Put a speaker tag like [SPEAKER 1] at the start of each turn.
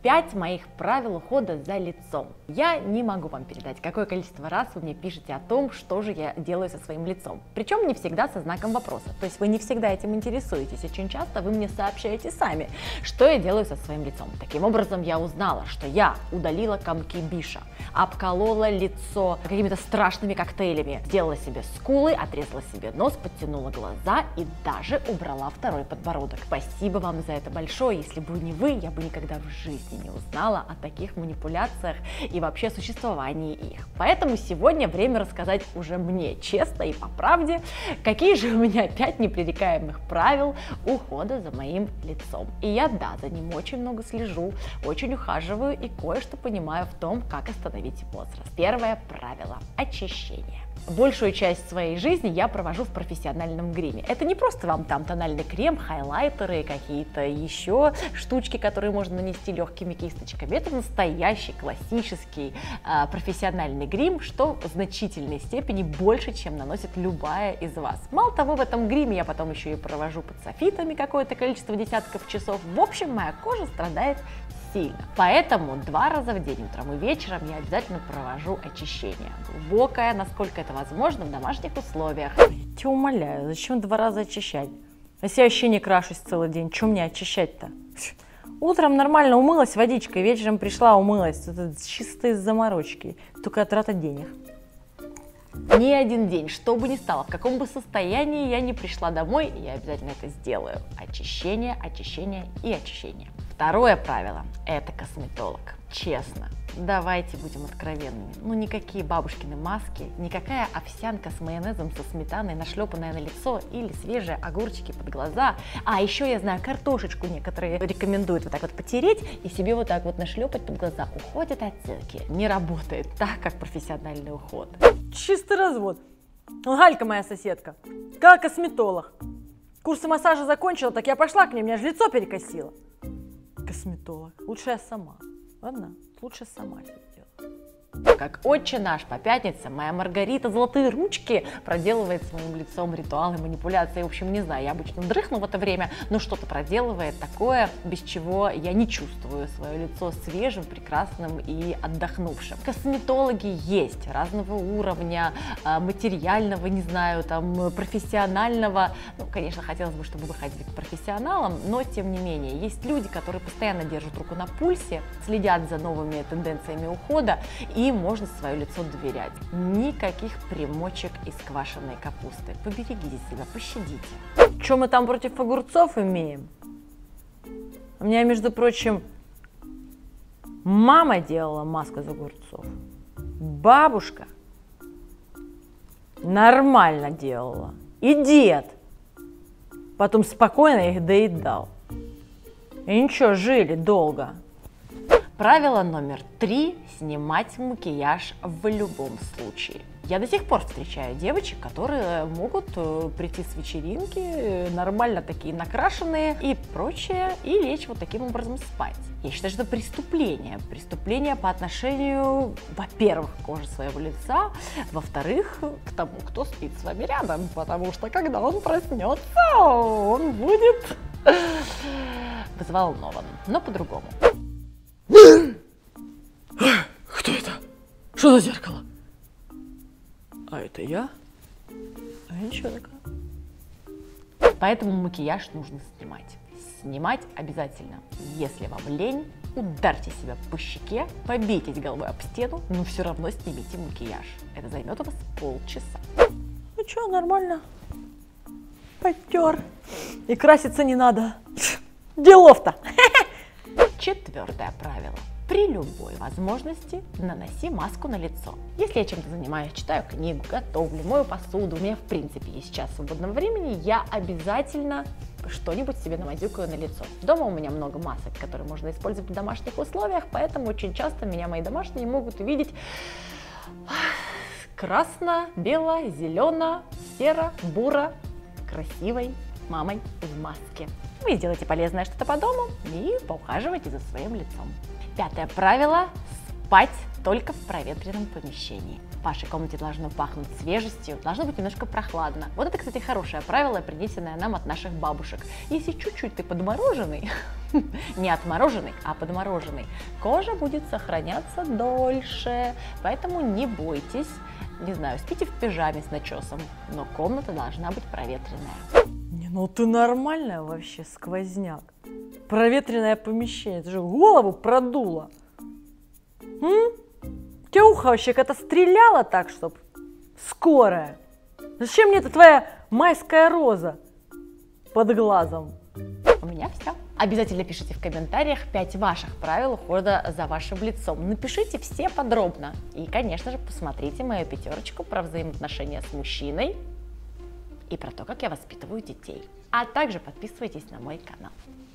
[SPEAKER 1] 5 моих правил ухода за лицом. Я не могу вам передать, какое количество раз вы мне пишете о том, что же я делаю со своим лицом. Причем не всегда со знаком вопроса. То есть вы не всегда этим интересуетесь. Очень часто вы мне сообщаете сами, что я делаю со своим лицом. Таким образом, я узнала, что я удалила комки Биша, обколола лицо какими-то страшными коктейлями, сделала себе скулы, отрезала себе нос, подтянула глаза и даже убрала второй подбородок. Спасибо вам за это большое. Если бы не вы, я бы никогда в жизни не узнала о таких манипуляциях и вообще существовании их. Поэтому сегодня время рассказать уже мне честно и по правде, какие же у меня 5 непререкаемых правил ухода за моим лицом. И я, да, за ним очень много слежу, очень ухаживаю и кое-что понимаю в том, как остановить возраст. Первое правило – очищение. Большую часть своей жизни я провожу в профессиональном гриме. Это не просто вам там тональный крем, хайлайтеры, какие-то еще штучки, которые можно нанести легкими кисточками. Это настоящий классический профессиональный грим, что в значительной степени больше, чем наносит любая из вас. Мало того, в этом гриме я потом еще и провожу под софитами какое-то количество десятков часов. В общем, моя кожа страдает сильно. Поэтому 2 раза в день, утром и вечером, я обязательно провожу очищение. Глубокое, насколько это возможно, в домашних условиях. Я тебя умоляю, зачем 2 раза очищать? Если я вообще не крашусь целый день, что мне очищать-то? Утром нормально умылась водичкой, вечером пришла, умылась. Это чисто из заморочки, только трата денег. Ни один день, что бы ни стало, в каком бы состоянии я не пришла домой, я обязательно это сделаю. Очищение, очищение и очищение. Второе правило – это косметолог. Честно, давайте будем откровенными. Ну, никакие бабушкины маски, никакая овсянка с майонезом, со сметаной, нашлепанная на лицо, или свежие огурчики под глаза. А еще я знаю, картошечку некоторые рекомендуют вот так вот потереть и себе вот так вот нашлепать под глаза. Уходят отеки. Не работает так, как профессиональный уход. Чистый развод. Галька моя соседка, как косметолог. Курсы массажа закончила, так я пошла к ней, меня же лицо перекосило. Косметолог. Лучше я сама. Ладно? Лучше сама это сделаю. Как отче наш по пятницам, моя Маргарита Золотые Ручки проделывает с моим лицом ритуалы, манипуляции. В общем, не знаю, я обычно дрыхну в это время, но что-то проделывает такое, без чего я не чувствую свое лицо свежим, прекрасным и отдохнувшим. Косметологи есть разного уровня, материального, не знаю, там, профессионального. Ну, конечно, хотелось бы, чтобы вы ходили к профессионалам, но тем не менее, есть люди, которые постоянно держат руку на пульсе, следят за новыми тенденциями ухода, и можно свое лицо доверять. Никаких примочек из квашеной капусты. Поберегите себя, пощадите. Что мы там против огурцов имеем? У меня, между прочим, мама делала маску из огурцов. Бабушка нормально делала. И дед потом спокойно их доедал. И ничего, жили долго. Правило номер 3 – снимать макияж в любом случае. Я до сих пор встречаю девочек, которые могут прийти с вечеринки, нормально такие накрашенные и прочее, и лечь вот таким образом спать. Я считаю, что это преступление. Преступление по отношению, во-первых, к коже своего лица, во-вторых, к тому, кто спит с вами рядом, потому что когда он проснется, он будет взволнован, но по-другому. Кто это? Что за зеркало? А это я? А я ничего такая. Поэтому макияж нужно снимать. Снимать обязательно. Если вам лень, ударьте себя по щеке, побейтесь головой об стену, но все равно снимите макияж. Это займет у вас полчаса. Ну что, нормально. Потер. И краситься не надо. Делов-то. 4-е правило. При любой возможности наноси маску на лицо. Если я чем-то занимаюсь, читаю книгу, готовлю, мою посуду, у меня в принципе есть час свободного времени, я обязательно что-нибудь себе намазюкаю на лицо. Дома у меня много масок, которые можно использовать в домашних условиях, поэтому очень часто меня мои домашние могут увидеть красно, бело, зелено, серо, буро, красивой мамой в маске. Вы сделаете полезное что-то по дому и поухаживайте за своим лицом. 5-е правило – Спать только в проветренном помещении. В вашей комнате должно пахнуть свежестью, должно быть немножко прохладно. Вот это, кстати, хорошее правило, принесенное нам от наших бабушек. Если чуть-чуть ты подмороженный, не отмороженный, а подмороженный, кожа будет сохраняться дольше. Поэтому не бойтесь, не знаю, спите в пижаме с начесом, но комната должна быть проветренная.
[SPEAKER 2] Не, ну ты нормальная вообще, сквозняк. Проветренное помещение, ты же голову продуло. У тебя ухо вообще как-то стреляло так, чтоб скорая. Зачем мне эта твоя майская роза под глазом?
[SPEAKER 1] У меня все. Обязательно пишите в комментариях 5 ваших правил ухода за вашим лицом. Напишите все подробно. И, конечно же, посмотрите мою 5 про взаимоотношения с мужчиной и про то, как я воспитываю детей. А также подписывайтесь на мой канал.